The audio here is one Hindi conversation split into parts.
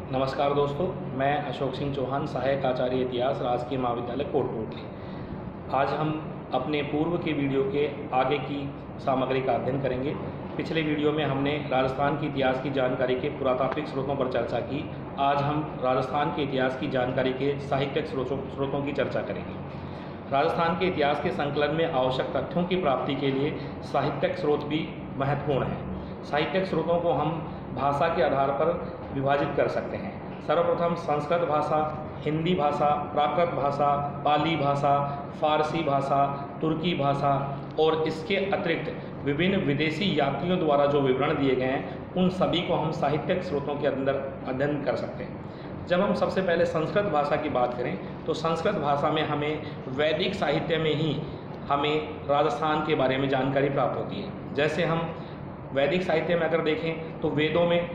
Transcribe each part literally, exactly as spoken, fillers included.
नमस्कार दोस्तों, मैं अशोक सिंह चौहान, सहायक आचार्य इतिहास, राजकीय महाविद्यालय कोटपुतली। आज हम अपने पूर्व के वीडियो के आगे की सामग्री का अध्ययन करेंगे। पिछले वीडियो में हमने राजस्थान के इतिहास की जानकारी के पुरातात्विक स्रोतों पर चर्चा की। आज हम राजस्थान के इतिहास की जानकारी के साहित्यिक स्रोतों स्रोतों की चर्चा करेंगे। राजस्थान के इतिहास के संकलन में आवश्यक तथ्यों की प्राप्ति के लिए साहित्यिक स्रोत भी महत्वपूर्ण हैं। साहित्यिक स्रोतों को हम भाषा के आधार पर विभाजित कर सकते हैं। सर्वप्रथम संस्कृत भाषा, हिंदी भाषा, प्राकृत भाषा, पाली भाषा, फारसी भाषा, तुर्की भाषा और इसके अतिरिक्त विभिन्न विदेशी यात्रियों द्वारा जो विवरण दिए गए हैं, उन सभी को हम साहित्यिक स्रोतों के अंदर अध्ययन कर सकते हैं। जब हम सबसे पहले संस्कृत भाषा की बात करें तो संस्कृत भाषा में हमें वैदिक साहित्य में ही हमें राजस्थान के बारे में जानकारी प्राप्त होती है। जैसे हम वैदिक साहित्य में अगर देखें तो वेदों में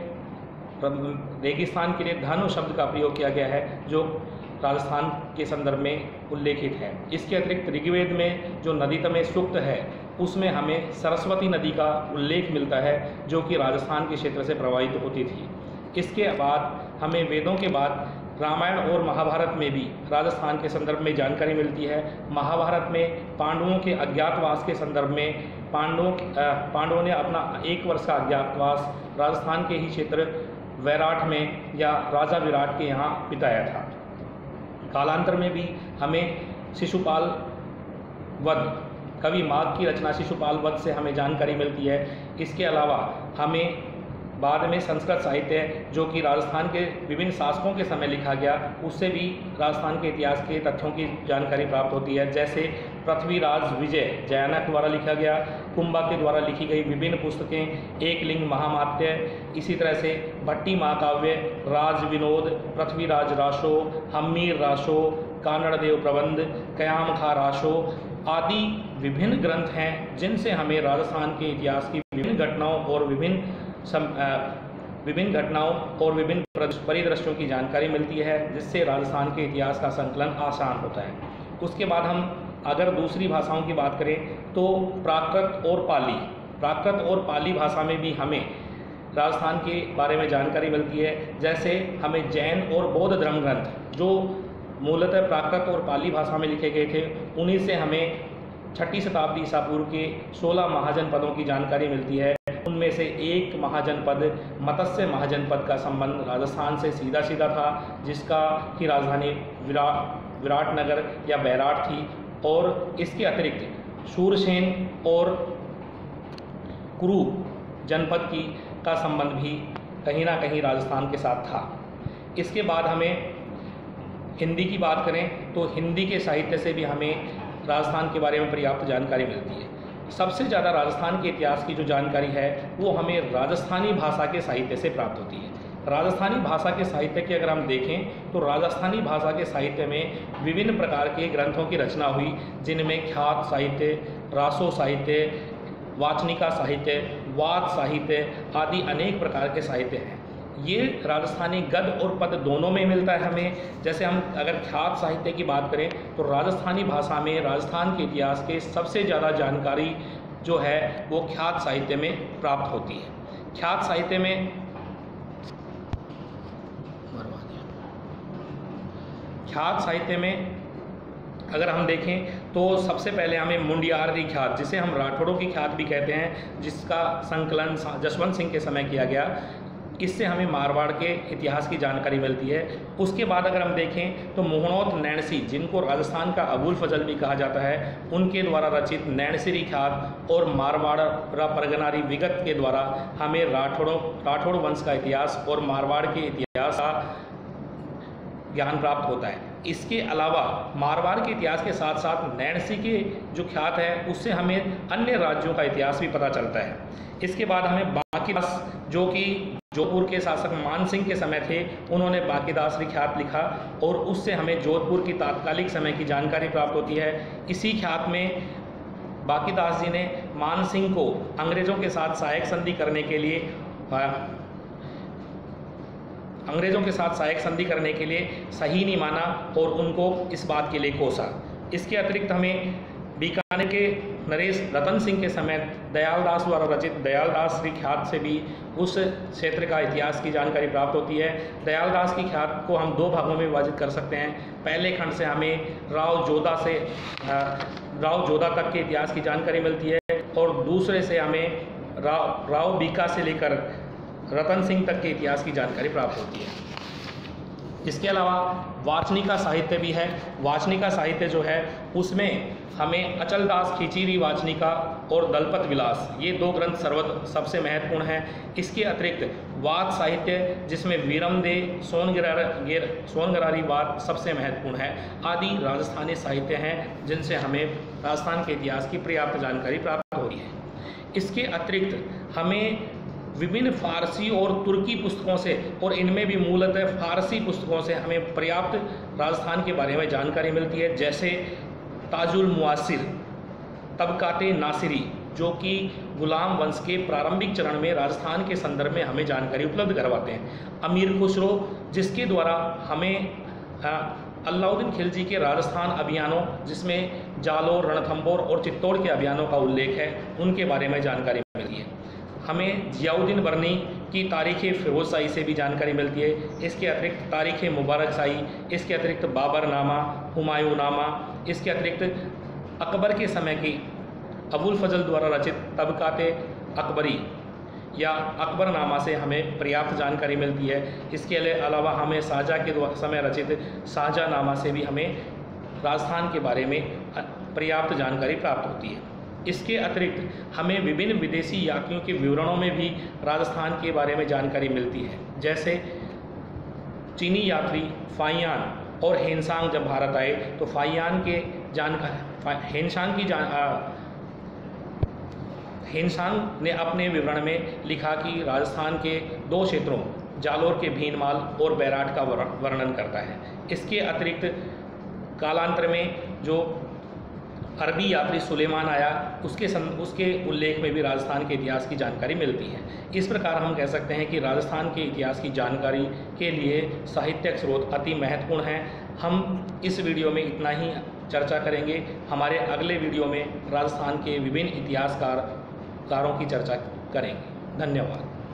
रेगिस्तान के लिए धनु शब्द का प्रयोग किया गया है, जो राजस्थान के संदर्भ में उल्लेखित है। इसके अतिरिक्त ऋग्वेद में जो नदीतमे सूक्त है, उसमें हमें सरस्वती नदी का उल्लेख मिलता है, जो कि राजस्थान के क्षेत्र से प्रवाहित होती थी। इसके बाद हमें वेदों के बाद रामायण और महाभारत में भी राजस्थान के संदर्भ में जानकारी मिलती है। महाभारत में पांडवों के अज्ञातवास के संदर्भ में पांडवों पांडवों ने अपना एक वर्ष का अज्ञातवास राजस्थान के ही क्षेत्र वैराट में या राजा विराट के यहाँ बिताया था। कालांतर में भी हमें शिशुपाल वध, कवि माघ की रचना शिशुपाल वध से हमें जानकारी मिलती है। इसके अलावा हमें बाद में संस्कृत साहित्य, जो कि राजस्थान के विभिन्न शासकों के समय लिखा गया, उससे भी राजस्थान के इतिहास के तथ्यों की जानकारी प्राप्त होती है। जैसे पृथ्वीराज विजय जयानक द्वारा लिखा गया, कुंभा के द्वारा लिखी गई विभिन्न पुस्तकें, एक लिंग महामात्य, इसी तरह से भट्टी महाकाव्य, राज विनोद, पृथ्वीराज राशो, हम्मीर राशो, कानड़देव प्रबंध, कयाम खा राशो आदि विभिन्न ग्रंथ हैं, जिनसे हमें राजस्थान के इतिहास की विभिन्न घटनाओं और विभिन्न सम विभिन्न घटनाओं और विभिन्न परिदृश्यों की जानकारी मिलती है, जिससे राजस्थान के इतिहास का संकलन आसान होता है। उसके बाद हम अगर दूसरी भाषाओं की बात करें तो प्राकृत और पाली प्राकृत और पाली भाषा में भी हमें राजस्थान के बारे में जानकारी मिलती है। जैसे हमें जैन और बौद्ध धर्म ग्रंथ, जो मूलतः प्राकृत और पाली भाषा में लिखे गए थे, उन्हीं से हमें छठी शताब्दी ईसा पूर्व के सोलह महाजनपदों की जानकारी मिलती है। उनमें से एक महाजनपद मत्स्य महाजनपद का संबंध राजस्थान से सीधा सीधा था, जिसका की राजधानी विराट विराटनगर या बैराट थी। और इसके अतिरिक्त शूरसेन और कुरु जनपद की का संबंध भी कहीं ना कहीं राजस्थान के साथ था। इसके बाद हमें हिंदी की बात करें तो हिंदी के साहित्य से भी हमें राजस्थान के बारे में पर्याप्त जानकारी मिलती है। सबसे ज़्यादा राजस्थान के इतिहास की जो जानकारी है वो हमें राजस्थानी भाषा के साहित्य से प्राप्त होती है। राजस्थानी भाषा के साहित्य की अगर हम देखें तो राजस्थानी भाषा के साहित्य में विभिन्न प्रकार के ग्रंथों की रचना हुई, जिनमें ख्यात साहित्य, रासो साहित्य, वाचनिका साहित्य, वाद साहित्य आदि अनेक प्रकार के साहित्य हैं। ये राजस्थानी गद्य और पद्य दोनों में मिलता है हमें। जैसे हम अगर ख्यात साहित्य की बात करें तो राजस्थानी भाषा में राजस्थान के इतिहास के सबसे ज़्यादा जानकारी जो है वो ख्यात साहित्य में प्राप्त होती है। ख्यात साहित्य में ख्यात साहित्य में अगर हम देखें तो सबसे पहले हमें मुंडियारी ख्यात, जिसे हम राठौड़ों की ख्यात भी कहते हैं, जिसका संकलन जसवंत सिंह के समय किया गया, इससे हमें मारवाड़ के इतिहास की जानकारी मिलती है। उसके बाद अगर हम देखें तो मोहनोत नैणसी, जिनको राजस्थान का अबुल फजल भी कहा जाता है, उनके द्वारा रचित नैणसीरी ख्यात और मारवाड़ परगनारी विगत के द्वारा हमें राठौड़ों राठौड़ वंश का इतिहास और मारवाड़ के इतिहास का ज्ञान प्राप्त होता है। इसके अलावा मारवाड़ के इतिहास के साथ साथ नैणसी के जो ख्यात है, उससे हमें अन्य राज्यों का इतिहास भी पता चलता है। इसके बाद हमें बाकीदास, जो कि जोधपुर के शासक मान सिंह के समय थे, उन्होंने बाकीदास ख्यात लिखा और उससे हमें जोधपुर की तात्कालिक समय की जानकारी प्राप्त होती है। इसी ख्यात में बाकीदास जी ने मान सिंह को अंग्रेज़ों के साथ सहायक संधि करने के लिए अंग्रेज़ों के साथ सहायक संधि करने के लिए सही नहीं माना और उनको इस बात के लिए कोसा। इसके अतिरिक्त हमें बीकानेर के नरेश रतन सिंह के समय दयाल दास द्वारा रचित दयाल दास की ख्यात से भी उस क्षेत्र का इतिहास की जानकारी प्राप्त होती है। दयाल दास की ख्यात को हम दो भागों में विभाजित कर सकते हैं। पहले खंड से हमें राव जोधा से राव जोधा तक के इतिहास की जानकारी मिलती है और दूसरे से हमें राव राव बीका से लेकर रतन सिंह तक के इतिहास की जानकारी प्राप्त होती है। इसके अलावा वाचनिका साहित्य भी है। वाचनिका साहित्य जो है उसमें हमें अचल दास खिचीरी वाचनिका और दलपत विलास, ये दो ग्रंथ सर्व सबसे महत्वपूर्ण हैं। इसके अतिरिक्त वाद साहित्य जिसमें वीरमदे सोनगिरार सोनगरारी वाद सबसे महत्वपूर्ण है, आदि राजस्थानी साहित्य हैं जिनसे हमें राजस्थान के इतिहास की पर्याप्त जानकारी प्राप्त होती है। इसके अतिरिक्त हमें विभिन्न फारसी और तुर्की पुस्तकों से, और इनमें भी मूलतः फारसी पुस्तकों से हमें पर्याप्त राजस्थान के बारे में जानकारी मिलती है, जैसे ताजुल मुआसिर, तबकाते नासिरी, जो कि गुलाम वंश के प्रारंभिक चरण में राजस्थान के संदर्भ में हमें जानकारी उपलब्ध करवाते हैं। अमीर खुसरो, जिसके द्वारा हमें अलाउद्दीन खिलजी के राजस्थान अभियानों, जिसमें जालोर, रणथंभौर और चित्तौड़ के अभियानों का उल्लेख है, उनके बारे में जानकारी मिलती है। हमें जियाउद्दीन बरनी की तारीख़ फ़िरोज़ शाही से भी जानकारी मिलती है। इसके अतिरिक्त तारीख़ मुबारक शाही, इसके अतिरिक्त बाबर नामा, हुमायूं नामा, इसके अतिरिक्त अकबर के समय की अबुल फजल द्वारा रचित तबकाते अकबरी या अकबर नामा से हमें पर्याप्त जानकारी मिलती है। इसके अलावा हमें शाहजहाँ के समय रचित शाहजहाँ नामा से भी हमें राजस्थान के बारे में पर्याप्त जानकारी प्राप्त होती है। इसके अतिरिक्त हमें विभिन्न विदेशी यात्रियों के विवरणों में भी राजस्थान के बारे में जानकारी मिलती है, जैसे चीनी यात्री फाइयान और हेनसांग जब भारत आए तो फाइयान के जानकारी हेनसांग की जान हेनसांग ने अपने विवरण में लिखा कि राजस्थान के दो क्षेत्रों जालोर के भीनमाल और बैराट का वर्णन करता है। इसके अतिरिक्त कालांतर में जो अरबी यात्री सुलेमान आया, उसके सं, उसके उल्लेख में भी राजस्थान के इतिहास की जानकारी मिलती है। इस प्रकार हम कह सकते हैं कि राजस्थान के इतिहास की जानकारी के लिए साहित्यिक स्रोत अति महत्वपूर्ण हैं। हम इस वीडियो में इतना ही चर्चा करेंगे। हमारे अगले वीडियो में राजस्थान के विभिन्न इतिहासकार कारों की चर्चा करेंगे। धन्यवाद।